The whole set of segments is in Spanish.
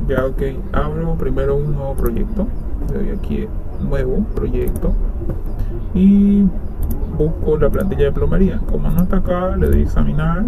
Ya, ok, abro primero un nuevo proyecto, le doy aquí nuevo proyecto y busco la plantilla de plomería. Como no está acá, le doy examinar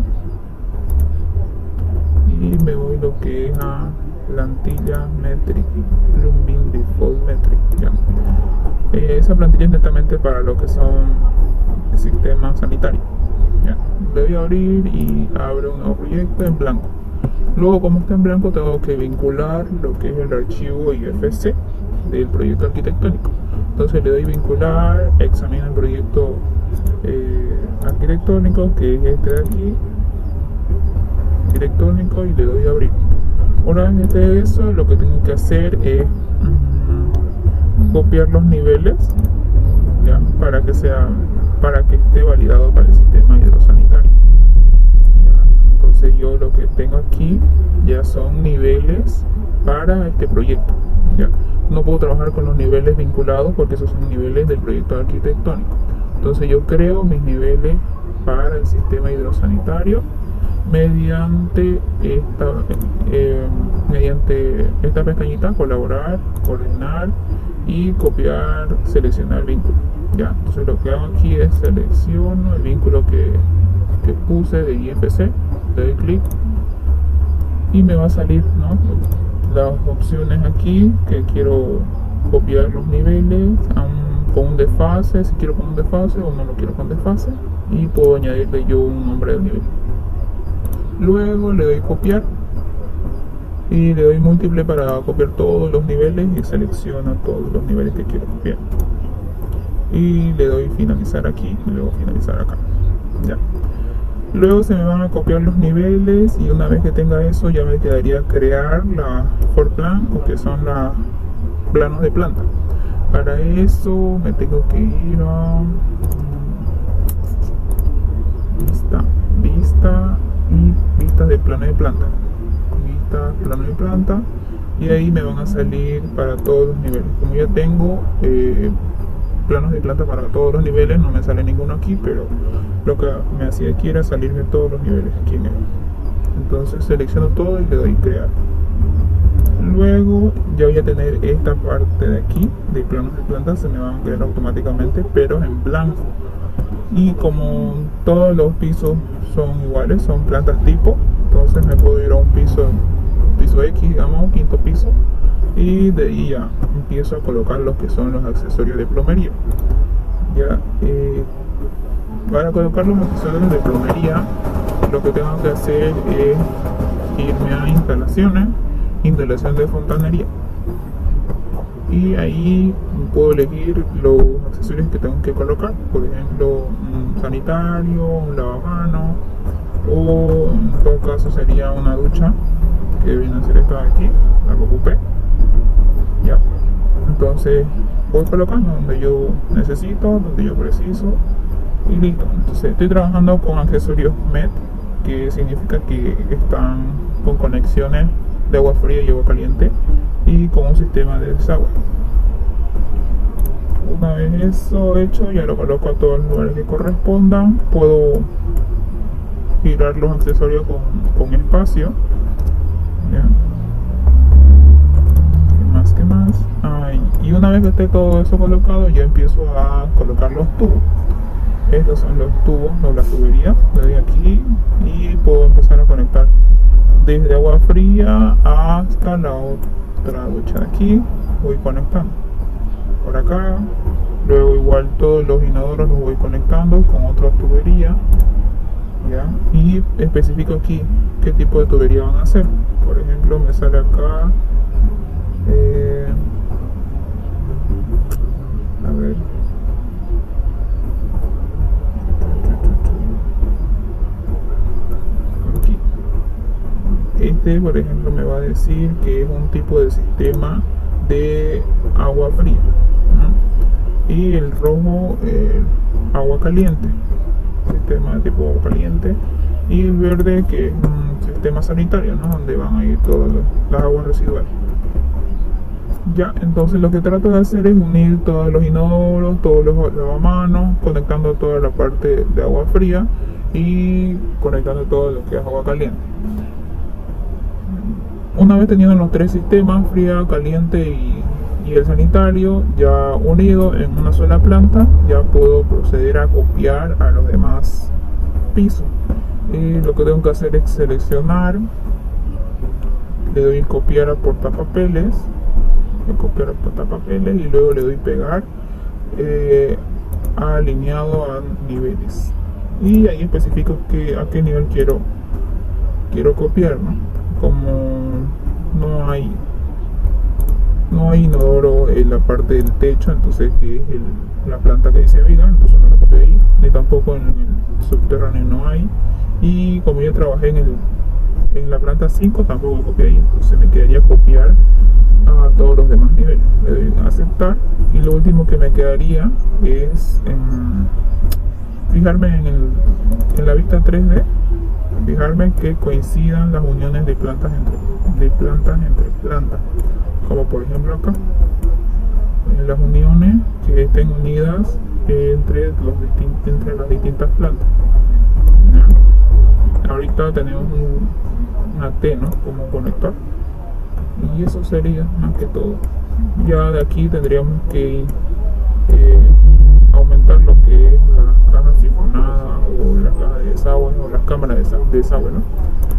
y me voy lo que es a plantilla metric, plumbing default metric. Ya. Esa plantilla es netamente para lo que son sistemas sanitarios. Ya. Le voy a abrir y abro un nuevo proyecto en blanco. Luego, como está en blanco, tengo que vincular lo que es el archivo IFC del proyecto arquitectónico. Entonces le doy vincular, examino el proyecto arquitectónico, que es este de aquí, arquitectónico, y le doy a abrir. Una vez que esté eso, lo que tengo que hacer es copiar los niveles, ¿ya? para que esté validado para el sistema hidrosanitario. Entonces yo lo que tengo aquí ya son niveles para este proyecto. ¿Ya? No puedo trabajar con los niveles vinculados porque esos son niveles del proyecto arquitectónico. Entonces yo creo mis niveles para el sistema hidrosanitario mediante esta pestañita: colaborar, coordinar y copiar, seleccionar vínculo. ¿Ya? Entonces lo que hago aquí es selecciono el vínculo que puse de IFC, le doy clic y me va a salir, ¿no?, las opciones aquí que quiero copiar los niveles con un desfase, si quiero con un desfase o no lo quiero con desfase, y puedo añadirle yo un nombre del nivel. Luego le doy copiar y le doy múltiple para copiar todos los niveles y selecciono todos los niveles que quiero copiar y le doy finalizar aquí y luego finalizar acá. Ya. Luego se me van a copiar los niveles y una vez que tenga eso ya me quedaría crear la floor plan, o que son los planos de planta. Para eso me tengo que ir a vista de plano de planta, plano de planta, y ahí me van a salir para todos los niveles. Como ya tengo planos de planta para todos los niveles, no me sale ninguno aquí, pero lo que me hacía aquí era salirme todos los niveles aquí en él. Entonces selecciono todo y le doy crear. Luego ya voy a tener esta parte de aquí de planos de planta, se me van a crear automáticamente pero en blanco. Y como todos los pisos son iguales, son plantas tipo, entonces me puedo ir a un piso X, digamos, quinto piso, y de ahí ya empiezo a colocar los que son los accesorios de plomería. Ya, para colocar los accesorios de plomería, lo que tengo que hacer es irme a instalación de fontanería, y ahí puedo elegir los accesorios que tengo que colocar, por ejemplo un sanitario, un lavamanos, o en todo caso sería una ducha, que viene a ser esta de aquí, la que ocupé. Ya, entonces voy colocando donde yo necesito, donde yo preciso, y listo. Entonces estoy trabajando con accesorios MET, que significa que están con conexiones de agua fría y agua caliente y con un sistema de desagüe. Una vez eso hecho, ya lo coloco a todos los lugares que correspondan. Puedo girar los accesorios con espacio. ¿Ya? ¿Qué más? Y una vez que esté todo eso colocado, ya empiezo a colocar los tubos. Estos son los tubos, no las tuberías. Le doy aquí y puedo empezar a conectar desde agua fría hasta la otra ducha de aquí. Voy conectando por acá. Luego igual todos los inodoros los voy conectando con otra tubería. ¿Ya? Y especifico aquí qué tipo de tubería van a hacer. Por ejemplo, me sale acá a ver, aquí este, por ejemplo, me va a decir que es un tipo de sistema de agua fría, ¿no? Y el rojo, agua caliente, sistema de tipo agua caliente, y el verde, que es un sistema sanitario, ¿no?, donde van a ir todas las aguas residuales. Ya, entonces lo que trato de hacer es unir todos los inodoros, todos los lavamanos, conectando toda la parte de agua fría y conectando todo lo que es agua caliente. una vez teniendo los tres sistemas, fría, caliente y el sanitario ya unido en una sola planta, ya puedo proceder a copiar a los demás pisos. Lo que tengo que hacer es seleccionar, le doy copiar a portapapeles, y luego le doy pegar, alineado a niveles, y ahí especifico a qué nivel quiero copiar, ¿no? Como no hay inodoro en la parte del techo, entonces que es la planta que dice viga, entonces no la copio ahí, ni tampoco en el subterráneo no hay, y como yo trabajé en la planta 5 tampoco copié ahí, entonces me quedaría copiar a todos los demás niveles. Le doy a aceptar, y lo último que me quedaría es fijarme en la vista 3D, fijarme que coincidan las uniones de plantas entre plantas, como por ejemplo acá, las uniones que estén unidas entre las distintas plantas. ¿Ya? Ahorita tenemos una T, ¿no?, como conector, y eso sería más que todo. Ya de aquí tendríamos que aumentar lo que es la caja sifonada o la caja de desagüe o las cámaras de desagüe, ¿no?